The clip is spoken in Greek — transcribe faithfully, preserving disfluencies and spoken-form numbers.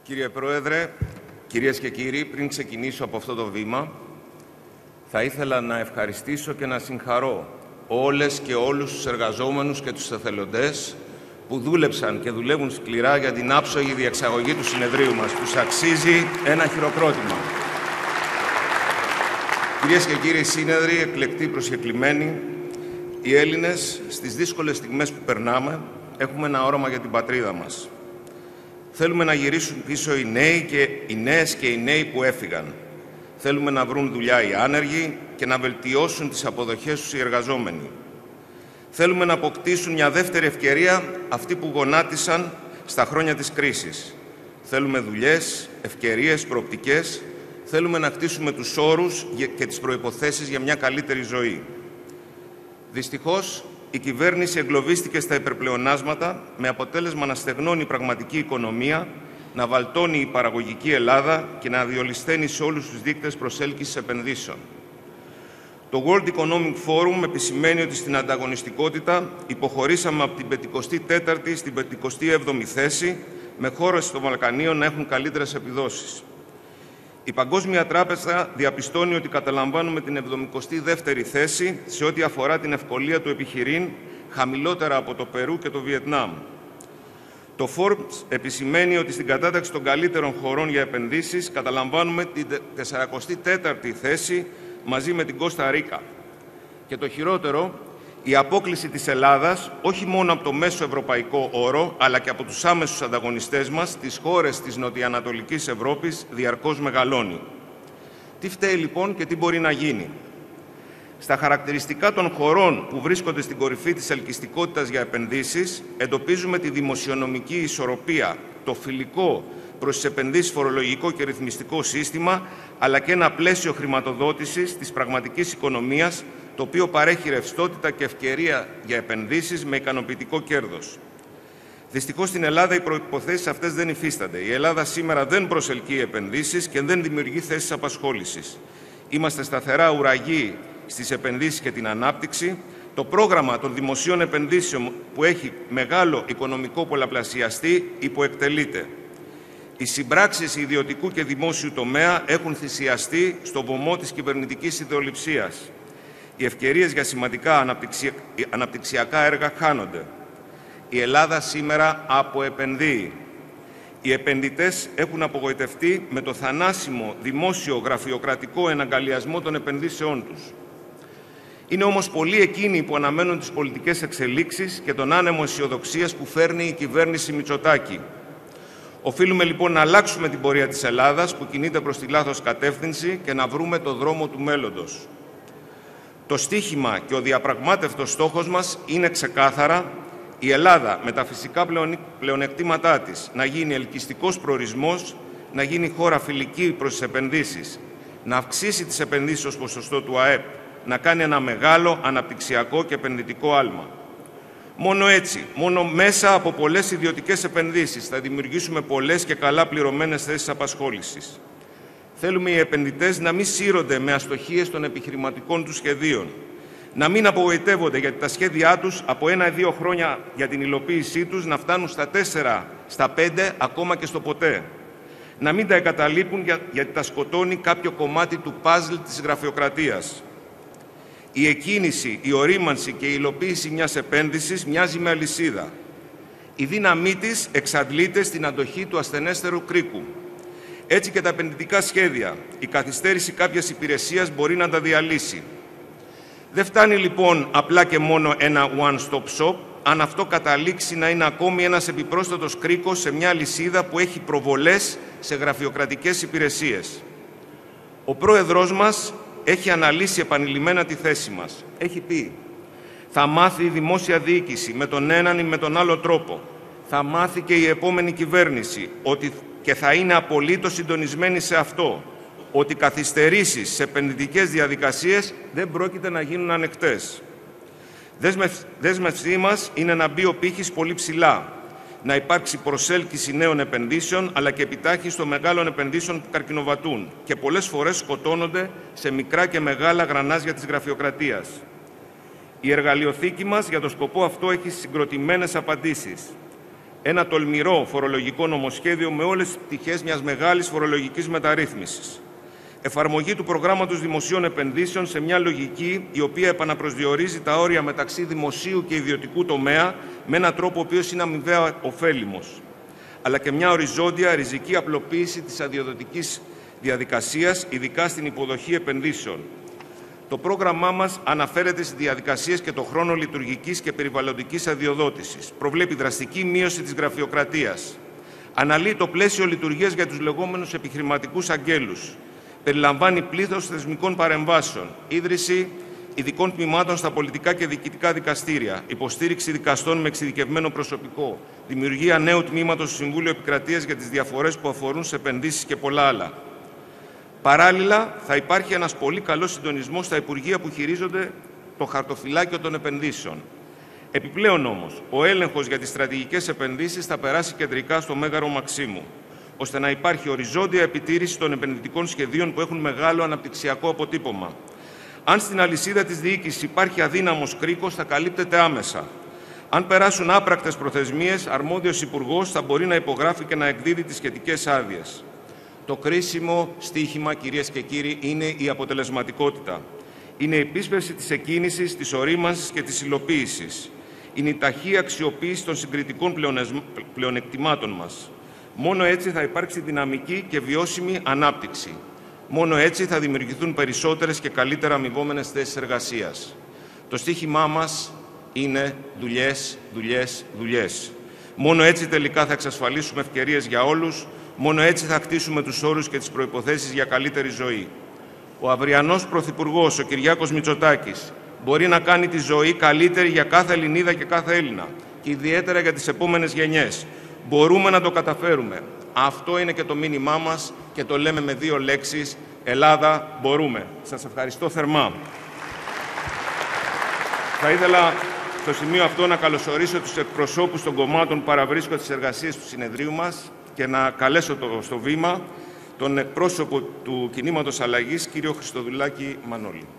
Κύριε Πρόεδρε, κυρίες και κύριοι, πριν ξεκινήσω από αυτό το βήμα, θα ήθελα να ευχαριστήσω και να συγχαρώ όλες και όλους τους εργαζόμενους και τους εθελοντές που δούλεψαν και δουλεύουν σκληρά για την άψογη διεξαγωγή του συνεδρίου μας, που σας αξίζει ένα χειροκρότημα. Κυρίες και κύριοι σύνεδροι, εκλεκτοί προσκεκλημένοι, οι Έλληνες στις δύσκολες στιγμές που περνάμε έχουμε ένα όραμα για την πατρίδα μας. Θέλουμε να γυρίσουν πίσω οι νέοι και οι νέες και οι νέοι που έφυγαν. Θέλουμε να βρουν δουλειά οι άνεργοι και να βελτιώσουν τις αποδοχές τους οι εργαζόμενοι. Θέλουμε να αποκτήσουν μια δεύτερη ευκαιρία αυτοί που γονάτισαν στα χρόνια της κρίσης. Θέλουμε δουλειές, ευκαιρίες, προοπτικές. Θέλουμε να χτίσουμε τους όρους και τις προϋποθέσεις για μια καλύτερη ζωή. Δυστυχώς, η κυβέρνηση εγκλωβίστηκε στα υπερπλεονάσματα με αποτέλεσμα να στεγνώνει η πραγματική οικονομία, να βαλτώνει η παραγωγική Ελλάδα και να διολυσθένει σε όλους τους δείκτες προσέλκυσης επενδύσεων. Το World Economic Forum επισημαίνει ότι στην ανταγωνιστικότητα υποχωρήσαμε από την πενηκοστή τέταρτη στην πενηκοστή έβδομη θέση, με χώρες των Βαλκανίων να έχουν καλύτερες επιδόσεις. Η Παγκόσμια Τράπεζα διαπιστώνει ότι καταλαμβάνουμε την εβδομηκοστή δεύτερη θέση σε ό,τι αφορά την ευκολία του επιχειρήν, χαμηλότερα από το Περού και το Βιετνάμ. Το Forbes επισημαίνει ότι στην κατάταξη των καλύτερων χωρών για επενδύσεις καταλαμβάνουμε την σαρανταοστή τέταρτη θέση μαζί με την Κώστα Ρίκα. Και το χειρότερο, η απόκλιση της Ελλάδας, όχι μόνο από το μέσο ευρωπαϊκό όρο, αλλά και από τους άμεσους ανταγωνιστές μας, τις χώρες της νοτιοανατολικής Ευρώπης, διαρκώς μεγαλώνει. Τι φταίει λοιπόν και τι μπορεί να γίνει? Στα χαρακτηριστικά των χωρών που βρίσκονται στην κορυφή της ελκυστικότητας για επενδύσεις, εντοπίζουμε τη δημοσιονομική ισορροπία, το φιλικό προς τις επενδύσεις φορολογικό και ρυθμιστικό σύστημα, αλλά και ένα πλαίσιο χρηματοδότησης της πραγματικής οικονομίας, το οποίο παρέχει ρευστότητα και ευκαιρία για επενδύσεις με ικανοποιητικό κέρδος. Δυστυχώς στην Ελλάδα οι προϋποθέσεις αυτές δεν υφίστανται. Η Ελλάδα σήμερα δεν προσελκύει επενδύσεις και δεν δημιουργεί θέσεις απασχόλησης. Είμαστε σταθερά ουραγοί στις επενδύσεις και την ανάπτυξη. Το πρόγραμμα των δημοσίων επενδύσεων, που έχει μεγάλο οικονομικό πολλαπλασιαστή, υποεκτελείται. Οι συμπράξεις ιδιωτικού και δημόσιου τομέα έχουν θυσιαστεί στο βωμό της κυβερνητικής ιδεολειψίας. Οι ευκαιρίες για σημαντικά αναπτυξιακά έργα χάνονται. Η Ελλάδα σήμερα αποεπενδύει. Οι επενδυτές έχουν απογοητευτεί με το θανάσιμο δημόσιο γραφειοκρατικό εναγκαλιασμό των επενδύσεών τους. Είναι όμως πολλοί εκείνοι που αναμένουν τις πολιτικές εξελίξεις και τον άνεμο αισιοδοξίας που φέρνει η κυβέρνηση Μητσοτάκη. Οφείλουμε λοιπόν να αλλάξουμε την πορεία της Ελλάδας που κινείται προς τη λάθος κατεύθυνση και να βρούμε το δρόμο του μέλλοντος. Το στίχημα και ο διαπραγμάτευτος στόχος μας είναι ξεκάθαρα η Ελλάδα με τα φυσικά πλεονεκτήματά της να γίνει ελκυστικός προορισμός, να γίνει χώρα φιλική προς τις επενδύσεις, να αυξήσει τις επενδύσεις ως ποσοστό του ΑΕΠ, να κάνει ένα μεγάλο αναπτυξιακό και επενδυτικό άλμα. Μόνο έτσι, μόνο μέσα από πολλές ιδιωτικές επενδύσεις θα δημιουργήσουμε πολλές και καλά πληρωμένες θέσεις απασχόλησης. Θέλουμε οι επενδυτές να μην σύρονται με αστοχίες των επιχειρηματικών τους σχεδίων, να μην απογοητεύονται γιατί τα σχέδιά τους από ένα-δύο χρόνια για την υλοποίησή τους να φτάνουν στα τέσσερα, στα πέντε, ακόμα και στο ποτέ. Να μην τα εγκαταλείπουν γιατί τα σκοτώνει κάποιο κομμάτι του παζλ της γραφειοκρατίας. Η εκκίνηση, η ορίμανση και η υλοποίηση μιας επένδυσης μοιάζει με αλυσίδα. Η δύναμή της εξαντλείται στην αντοχή του ασθενέστερου κρίκου. Έτσι και τα επενδυτικά σχέδια, η καθυστέρηση κάποιας υπηρεσίας μπορεί να τα διαλύσει. Δεν φτάνει λοιπόν απλά και μόνο ένα one-stop shop, αν αυτό καταλήξει να είναι ακόμη ένας επιπρόσθετος κρίκος σε μια λυσίδα που έχει προβολές σε γραφειοκρατικές υπηρεσίες. Ο πρόεδρός μας έχει αναλύσει επανειλημμένα τη θέση μας. Έχει πει, θα μάθει η δημόσια διοίκηση με τον έναν ή με τον άλλο τρόπο. Θα μάθει και η επόμενη κυβέρνηση ότι και θα είναι απολύτως συντονισμένη σε αυτό, ότι καθυστερήσεις σε επενδυτικές διαδικασίες δεν πρόκειται να γίνουν ανεκτές. Δέσμευσή μας είναι να μπει ο πύχης πολύ ψηλά, να υπάρξει προσέλκυση νέων επενδύσεων, αλλά και επιτάχυνση των μεγάλων επενδύσεων που καρκινοβατούν και πολλές φορές σκοτώνονται σε μικρά και μεγάλα γρανάζια της γραφειοκρατίας. Η εργαλειοθήκη μας για το σκοπό αυτό έχει συγκροτημένες απαντήσεις. ένα τολμηρό φορολογικό νομοσχέδιο με όλες τις πτυχές μιας μεγάλης φορολογικής μεταρρύθμισης. Εφαρμογή του προγράμματος δημοσίων επενδύσεων σε μια λογική η οποία επαναπροσδιορίζει τα όρια μεταξύ δημοσίου και ιδιωτικού τομέα με έναν τρόπο ο οποίος είναι αμοιβαία ωφέλιμος, αλλά και μια οριζόντια ριζική απλοποίηση της αδειοδοτικής διαδικασίας, ειδικά στην υποδοχή επενδύσεων. Το πρόγραμμά μας αναφέρεται στις διαδικασίες και το χρόνο λειτουργικής και περιβαλλοντικής αδειοδότησης. Προβλέπει δραστική μείωση της γραφειοκρατίας. Αναλύει το πλαίσιο λειτουργίας για τους λεγόμενους επιχειρηματικούς αγγέλους. Περιλαμβάνει πλήθος θεσμικών παρεμβάσεων, ίδρυση ειδικών τμήματων στα πολιτικά και διοικητικά δικαστήρια, υποστήριξη δικαστών με εξειδικευμένο προσωπικό, δημιουργία νέου τμήματος στο Συμβούλιο Επικρατείας για τις διαφορές που αφορούν σε επενδύσεις και πολλά άλλα. Παράλληλα, θα υπάρχει ένας πολύ καλός συντονισμός στα Υπουργεία που χειρίζονται το χαρτοφυλάκιο των επενδύσεων. Επιπλέον όμως, ο έλεγχος για τις στρατηγικές επενδύσεις θα περάσει κεντρικά στο Μέγαρο Μαξίμου, ώστε να υπάρχει οριζόντια επιτήρηση των επενδυτικών σχεδίων που έχουν μεγάλο αναπτυξιακό αποτύπωμα. Αν στην αλυσίδα της διοίκησης υπάρχει αδύναμος κρίκος, θα καλύπτεται άμεσα. Αν περάσουν άπρακτες προθεσμίες, αρμόδιος υπουργός θα μπορεί να υπογράφει και να εκδίδει τις σχετικές άδειες. Το κρίσιμο στίχημα, κυρίες και κύριοι, είναι η αποτελεσματικότητα. Είναι η επίσπευση της εκκίνησης, της ορίμανσης και της υλοποίησης. Είναι η ταχεία αξιοποίηση των συγκριτικών πλεονεκτημάτων μας. Μόνο έτσι θα υπάρξει δυναμική και βιώσιμη ανάπτυξη. Μόνο έτσι θα δημιουργηθούν περισσότερες και καλύτερα αμοιβόμενες θέσεις εργασίας. Το στίχημά μας είναι δουλειές, δουλειές, δουλειές. Μόνο έτσι τελικά θα εξασφαλίσουμε ευκαιρίες για όλους. Μόνο έτσι θα χτίσουμε τους όρους και τις προϋποθέσεις για καλύτερη ζωή. Ο αυριανός Πρωθυπουργός, ο Κυριάκος Μητσοτάκης, μπορεί να κάνει τη ζωή καλύτερη για κάθε Ελληνίδα και κάθε Έλληνα και ιδιαίτερα για τις επόμενες γενιές. Μπορούμε να το καταφέρουμε. Αυτό είναι και το μήνυμά μας και το λέμε με δύο λέξεις: Ελλάδα, μπορούμε. Σας ευχαριστώ θερμά. Θα ήθελα στο σημείο αυτό να καλωσορίσω τους εκπροσώπους των κομμάτων που παραβρίσκονται στις εργασίες του συνεδρίου μας και να καλέσω το, στο βήμα τον εκπρόσωπο του Κινήματος Αλλαγής, κύριο Χριστοδουλάκη Μανώλη.